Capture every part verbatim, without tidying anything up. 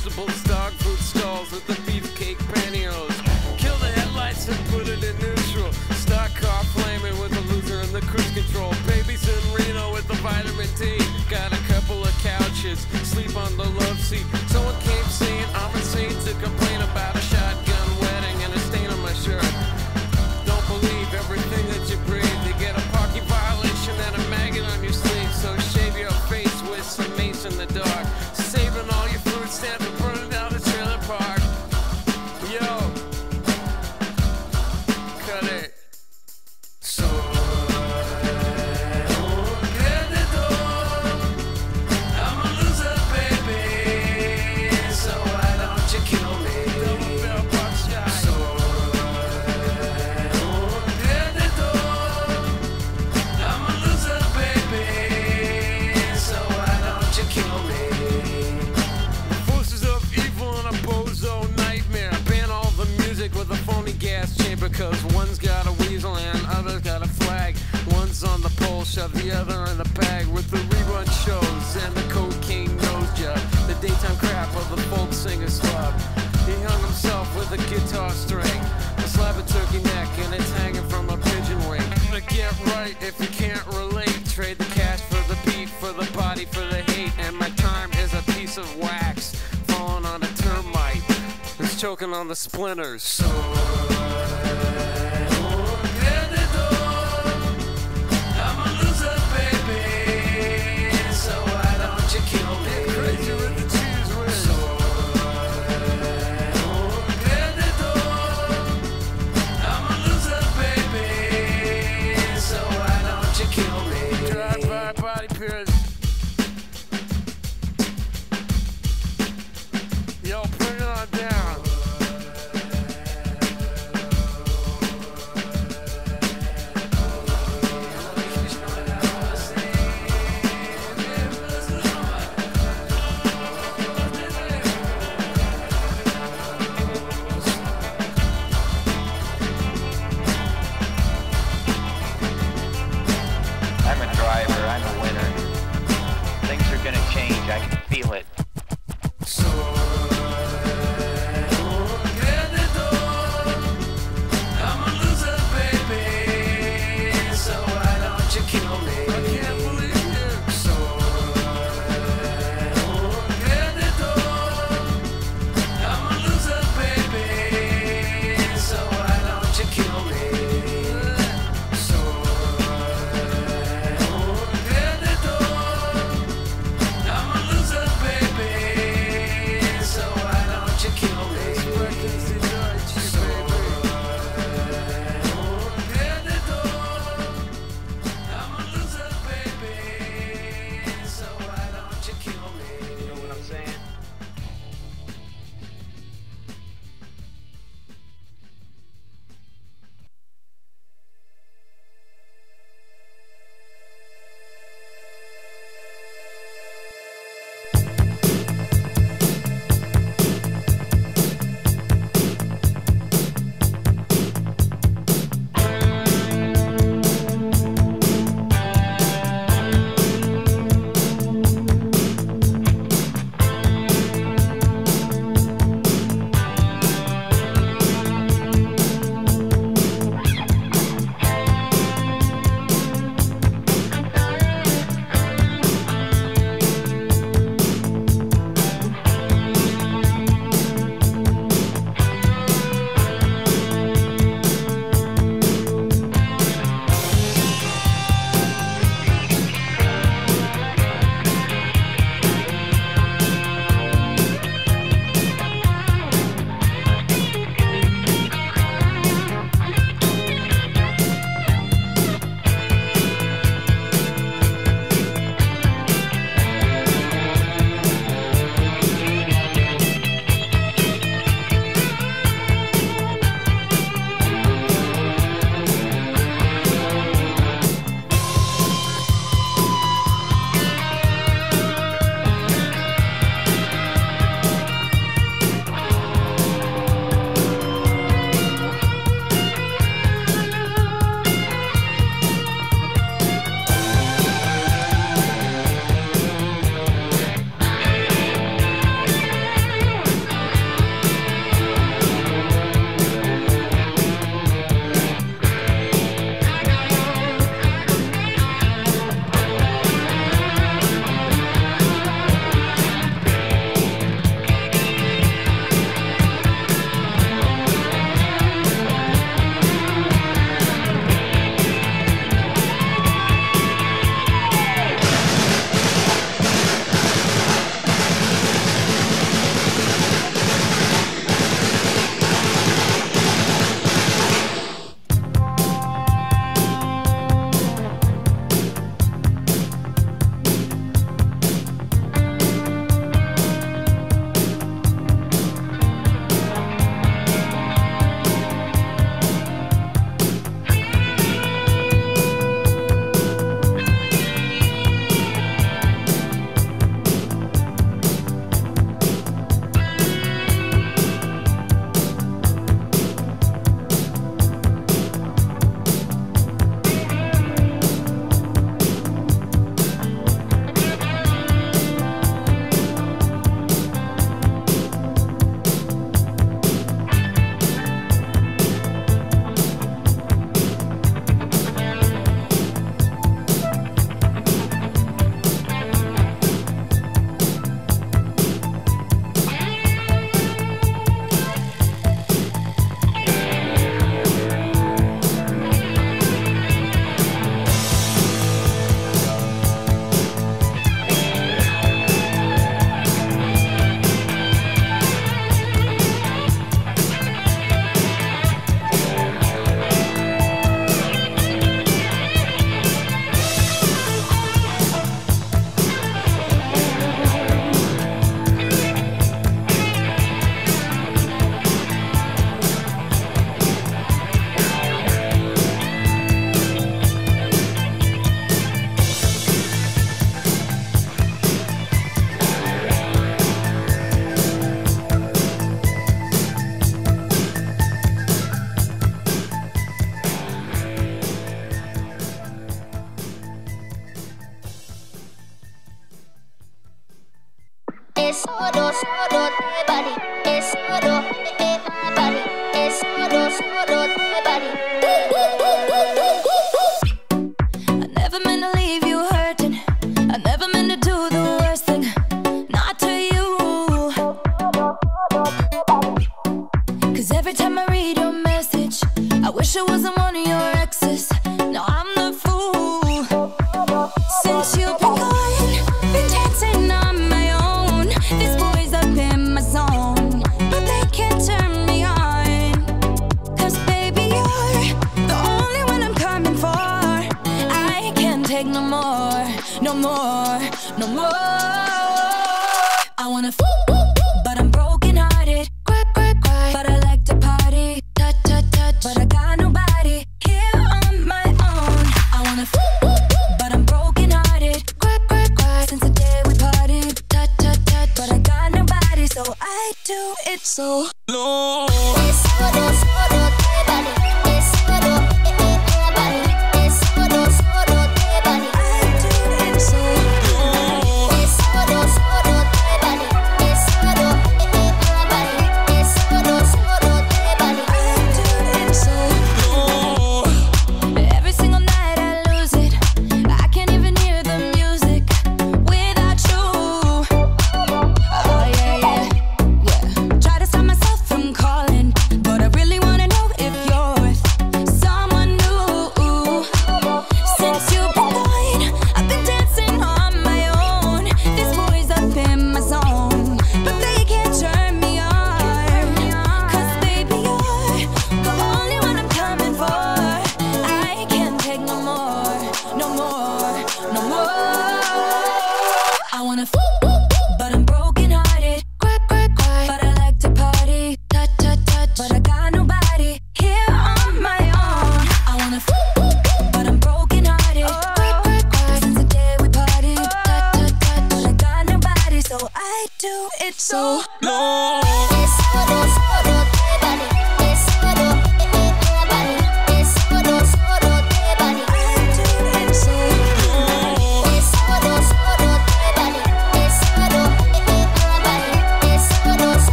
vegetables, dog food stalls with the beefcake pantyhose. Kill the headlights and put it in neutral. Stock car flaming with the loser and the cruise control. Babies in Reno with the vitamin D. Got a couple of couches, sleep on the love seat. Someone came saying I'm insane to complain about a shotgun wedding and a stain on my shirt. Don't believe everything that you breathe. You get a parking violation and a maggot on your sleeve. So shave your face with some mace in the dark. Saving all your food stamps and burning down the trailer park. Yo, cut it. So because one's got a weasel and other's got a flag. One's on the pole, shove the other in the bag with the rerun shows and the cocaine nose job. The daytime crap of the folk singer's club. He hung himself with a guitar string, a slab of turkey neck, and it's hanging from a pigeon wing. But get right if you can't relate. Trade the cash for the beat, for the body, for the hate. And my time is a piece of wax falling on a termite. It's choking on the splinters. So yo, bring it on down.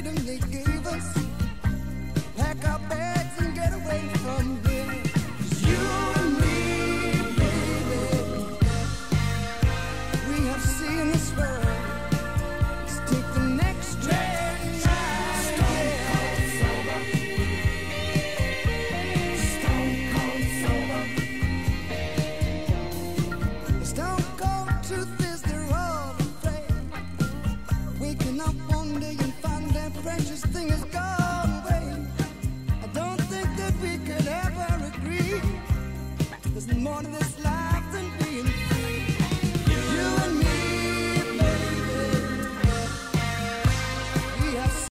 freedom they gave us. Pack our bags and get away from here. 'Cause you and me, baby, we have seen this world.